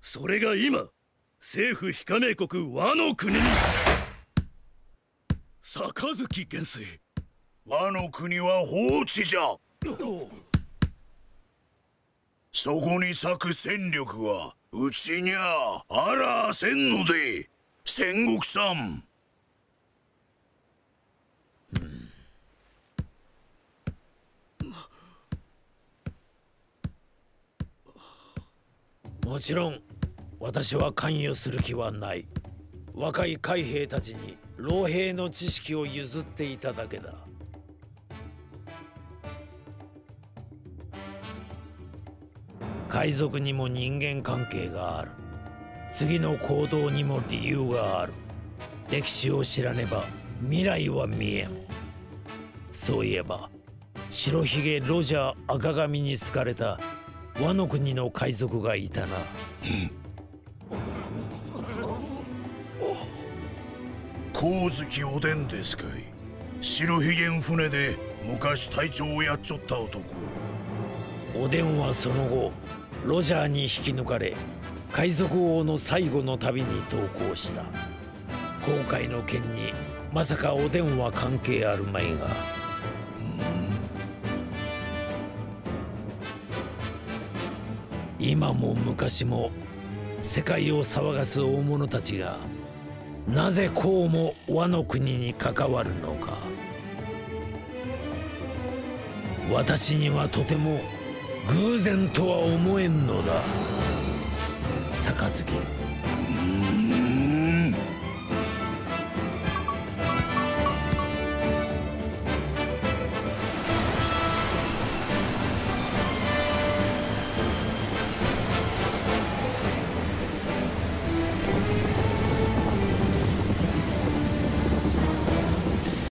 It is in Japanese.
それが今政府非加盟国倭の国に。杯元帥、 倭の国は放置じゃ。そこに咲く戦力はうちにゃあらあせんので、戦国さん。 もちろん私は関与する気はない。若い海兵たちに老兵の知識を譲っていただけだ。海賊にも人間関係がある。次の行動にも理由がある。歴史を知らねば未来は見えん。そういえば白ひげロジャー赤髪に好かれた倭の国の海賊がいたな。 光月おでんですかい。白ひげん船で昔隊長をやっちょった男。 おでんはその後ロジャーに引き抜かれ、海賊王の最後の旅に同行した。今回の件にまさかおでんは関係あるまいが。今も昔も世界を騒がす大物たちがなぜこうも倭の国に関わるのか、私にはとても偶然とは思えんのだ。杯